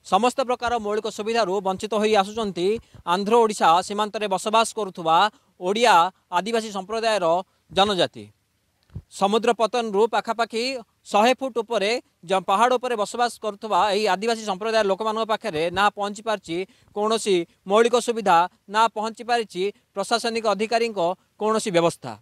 समस्त प्रकार मौलिक सुविधा वंचित हो आसुचंती आंध्र ओडिशा सीमांत रे बसवास करुथुवा ओडिया आदिवासी संप्रदायर जनजाति। समुद्र पतन रु पाखापाखि 100 फुट उपरे पहाड़ उपरे बसवास करुथुवा एही आदिवासी संप्रदाय लोक मान पाखरे ना पहुँची पारछि कौनसी मौलिक सुविधा ना पहुँची पारछि प्रशासनिक अधिकारी कौनसी व्यवस्था।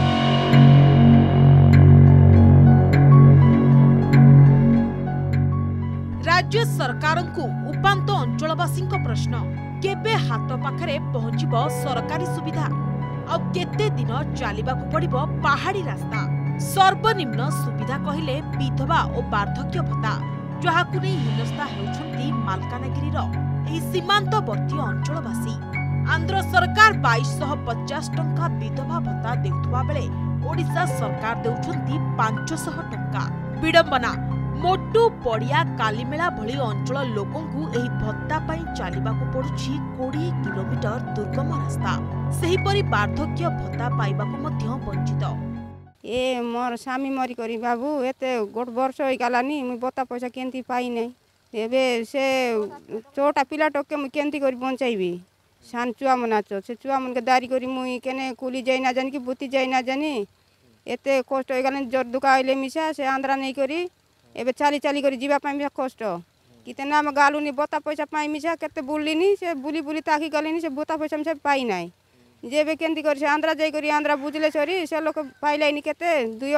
राज्य सरकार को उपांत अंचलवासी प्रश्न केबे हाथ पाखरे पहुंचब सरकारी सुविधा और केते दिन चलिबाकू पड़िबो पहाड़ी रास्ता। सर्वनिम्न सुविधा कहिले विधवा और वार्धक्य भत्ता जहाकू नै हिनस्ता हेउछंती मालकानगिरीर एही सीमांतवर्ती अंचलवासी। आंध्र सरकार 2250 टंका विधवा भत्ता देउथुवा बेले ओडिशा सरकार देउछंती 500 टंका। विडंबना मोटू पड़िया कालीमेला भली अंचल लोकंकु एही भत्ता पई चलिबाकू पड़ुछि 20 किलोमीटर दुर्गम रास्ता। सेहीपरि वार्धक्य भत्ता पाइबाकू मध्य वंचित। ए मोर स्वामी मरी करी बाबू एते गोट वर्ष होई गलानी मु भत्ता पैसा केंती पाई नै एबे से छोटा पिला टके मु केंती करी बंचाइबी सान चुआ मनाच से चुआ मन के दारी करी मु केने कुली जाई ना जानी कि बुती जाई ना जानी एते कष्ट होई गलानी जर दुका आइले मिसा से आंध्रा नै करी एबे चाली चाली करी जीवा पाई मिसा कष्ट कितना हम गालुनी भत्ता पैसा पाई मिसा केते बुलिनी से बुली बुली ताकी गलेनी से भत्ता पैसा मिसा पाई नै जेबे केंती करी से आंध्रा जाई करी आंध्रा बुझले सरी से लोक पाइलाइनी केते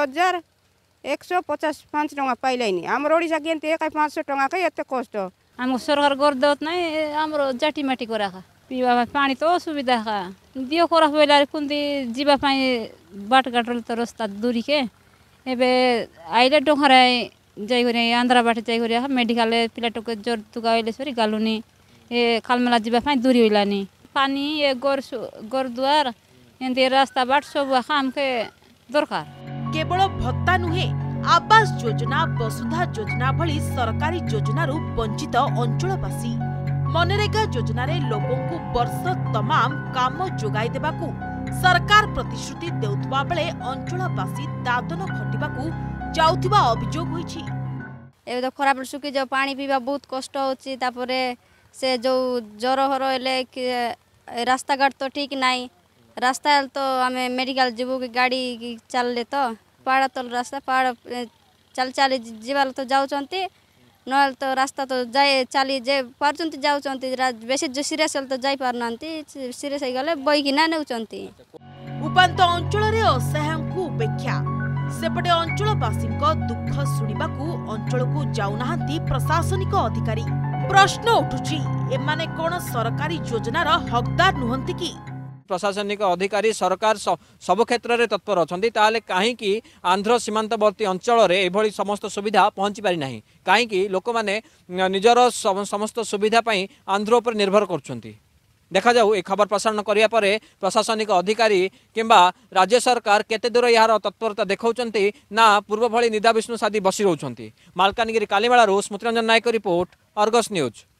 2155 टंका पाइलाइनी हमर ओडिसा केंती 500 टंका के एते कष्ट हम सरकार कर देत नै हमर जाटी माटी करा पीवा पानी तो असुविधा का दियो करा होइला कुंदी जीवा पाई बाट गाटल तो रास्ता दूरी के एबे आइले डोखरा जाई करी आंध्रा बाट जाई करी मेडिकल पिला टके जोर तुगाइले सरी गालुनी ए खालमेला जीवा पाई दूरी होइलानी पानी ये गोर द्वार एंते रास्ता बाट सब काम के दरकार। केवल भत्ता नुहे आवास योजना वसुधा योजना भली सरकारी योजनारू वंचित अंचलवासी। मनरेगा योजना रे लोकों को वर्ष तमाम काम जोगाई देबाकू सरकार प्रतिश्रुति देउथबा बेले अंचलवासी दादन खटिबाकू जाउथिबा अभियोग होईछि। ए तो खराब सुखी जो पानी पीवा बहुत कष्ट होछि तापरे से जो ज्वर हर हेले रास्ता घाट तो ठीक नहीं रास्ता तो आम मेडिकल जीवु की गाड़ी चलले तो पहाड़ तो रास्ता पहाड़ चल चली जीवाल तो जाऊँगी ना तो रास्ता तो जाए चली जे पार्चंती जाऊँगी बेसी जो सीरियस तो जाई पारना सीरियस हो गले बईकिना नेउचंती। उपांत अंचल रे असहायଙ୍କୁ उपेक्षा सेपटे अंचलवासी दुख शुणिबाकू अंचल को जाऊनाहांती प्रशासनिक अधिकारी। प्रश्न उठुची एमाने कोन सरकारी योजनार हकदार नुहंती कि प्रशासनिक अधिकारी सरकार सब क्षेत्र में तत्पर अच्छा ताले कहीं आंध्र सीमांतवर्ती अंचल में एभली समस्त सुविधा पहुँची पारि नाही कहीं लोक मैंने निजर समस्त सुविधा पाई आंध्र पर निर्भर कर देखा जाऊ ए खबर प्रसारण करिया परे प्रशासनिक अधिकारी किंबा राज्य सरकार केते दूर यार तत्परता देखौचंती ना पूर्व भली निदा विष्णु सादी बसी रहउचंती। Malkangiri Kalimela Smrutiranjan Nayak report Argus news.